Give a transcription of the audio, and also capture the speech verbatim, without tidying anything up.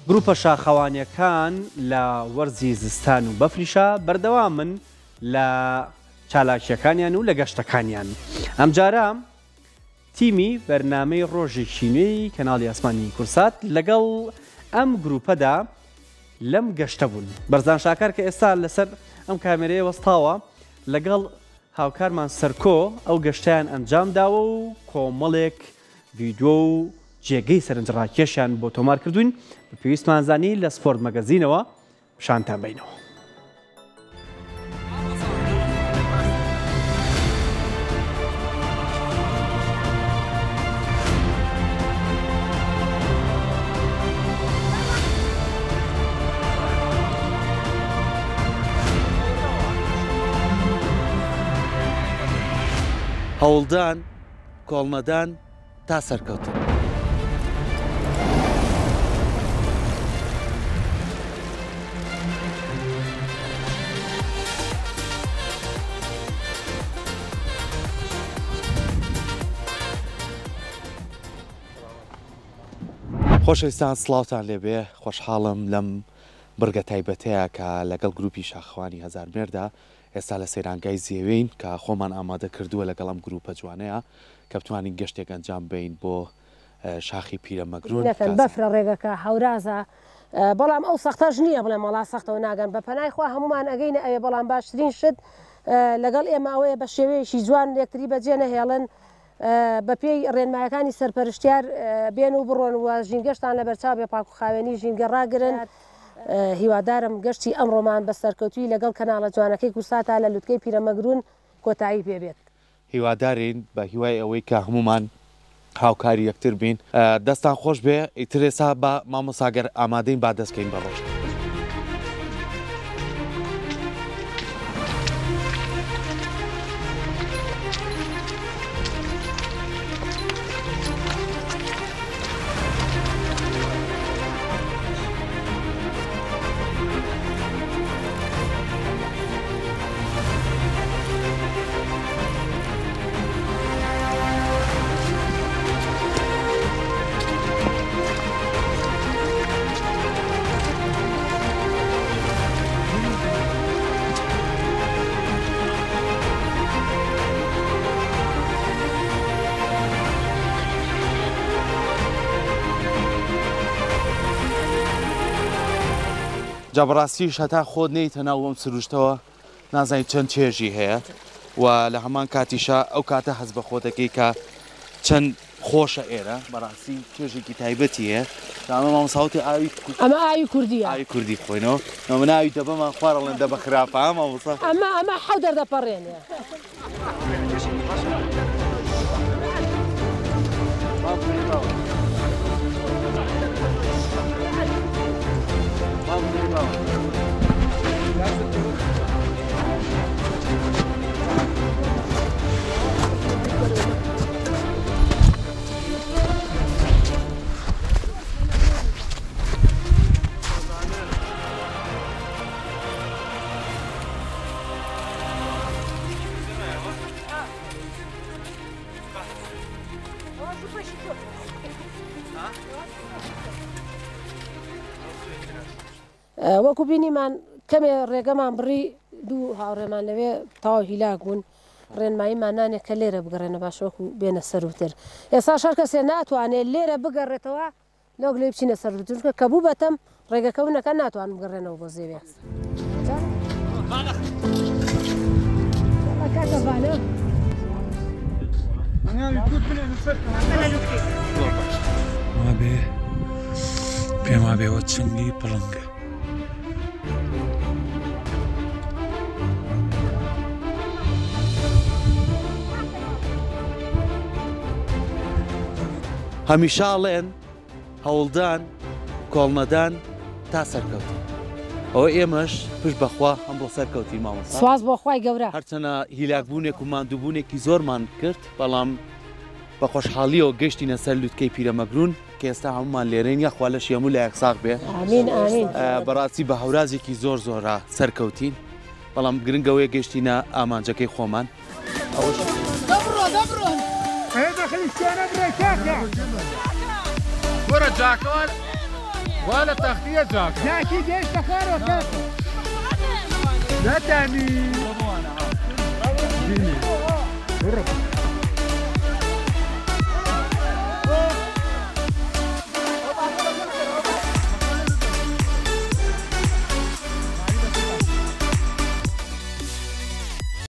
گروپە شاخەوانیەکان لە وەرزی زستان و بەفریشە بەردەوامن لە چالاکیەکانیان و لە گەشتەکانیان. ئەمجارە تیمی بەرنامەی ڕۆژێکی نوێی کەناڵی ئاسمانی کورسات لەگەڵ ئەم گروپەدا لەم گەشتە بوون. بەرزان شاکار کە ئێستا لەسەر ئەم کامێرەیە وەستاوە لەگەڵ هاوکارمان سەرکۆ ئەو گەشتیان ئەنجام داوە و کۆمەڵێک ڤیدیۆ و جێگەی سەرنجڕاکێشیان بۆ تۆمار کردوین بە پێویستمان زانی لە سپۆرت مەگەزینەوە شانتان بینەوە. هەوڵدان کۆڵمەدان تا سەرکەوتن. خۆشەویستان سڵاوتان لێبێ، خۆشحاڵم لەم بڕگە تایبەتەیە کە لەگەڵ گروپی شاخەوانی هەزار مێردا ئێستا لە سەیرانگای زیێوین کە خۆمان ئامادە کردووە لەگەڵ ئەم گروپە جوانەیە کە بتوانین گەشتێک ئەنجام بین بۆ شاخی پیرەمەگرون. بەفرە ڕێگەکە هەورازە، بەڵام ئەو سەختەش نییە بڵێ مەڵا سەختەوە ناگەن بە پەنای خوا هەمومان ئەگەینە ئەوێ، بەڵام باشترین شت لەگەڵ ئێمە ئەوەیە بە شێوەیەشی جوان یەکتری بەجێ نەهێڵن، بە پێی ڕێنمایەکانی سەرپەرشتیار بێن و بڕۆن و ژینگەشتان لە بەرچاو بێ پاک و خاوێنی ژینگە ڕاگرن. هیوادارم گەشتی ئەمڕۆمان بە سەرکەوتوی لەگەڵ کەناڵە جوانەکەی کورساتە لە لووتکەی پیرەمەگرون کۆتایی پێبێت. هیوادارین بە هیوای ئەوەی کە هەمومان هاوکاری یەکتر بین. دەستان خۆش بێ، ئیتر ئێستا بە مامۆساگەر ئامادەین با دەستکەین بە ڕۆژ. جا بەڕاستیش هەتا خۆت نەیتە ناو ئەم سروشتەوە نازانیت چەند چێژی هەیە و لە هەمان کاتیشە ئەو کاتە هەست بە خۆت دەکەی کە چەند خۆشە ئێرە بەڕاستی چێژێکی تایبەتی هەیە. ئەمە مامۆساوتی ئاوی ئەمە ئاوی کوردیە، ئاوی کوردی خۆینەوە. ئەمە ناوی دەبەمان خوارەڵێن دەبە خراپە مامۆستا. ئەمە ئەمە حەو دەردەپەڕێنێ. وەکو بینیمان کەمێ ڕێگەمان بڕی دوو هاوڕێمان لەوێ تاوا هیلاک بوون، ڕێنماییمان نانێت کە لێرە بگەڕێنە باشوەکو بێنە سەروتر. ئێستا شەر کەسێ ناتوانێت لێرە بگەڕێتەوە لەو لێ بچینە سەروتر کە بوو بەتەم ڕێگەکەونەکە ناتوان بگەڕێنەوە بۆ زێوێ. وابێ پێم وابێەوە چنگی پڵنگە. هەمیشاڵێن هەوڵدان کۆڵمەدان تا سەرکەوتن. ئەوە ئێمەش پشت بەخوا هەم بۆ سەرکەوتی مامۆستا. سواز بۆ خوای گەورە. هەرچەنە هیلاکبوونێک و ماندووبوونێکی زۆرمان کرد، بەڵام بە خۆشحاڵیەوە گەشتینە سەر لووتکەی پیرەمەگرون کە ئێستا هەمومان لێرەین یاخوا لە شێمو لە یەکساق بێ. ئامین ئامین. بەڕاستی بە هەورازێکی زۆر زۆرە سەرکەوتین، بەڵام گرنگەوەی گەشتینە ئامانجەکەی خۆمان. دەبڕۆ دەبڕۆن هێدە خلیشتیانە برێ کاکە وەرە جاکەوە ولا تغطية جاك لا أكيد إيش تخير وكيف لا تاني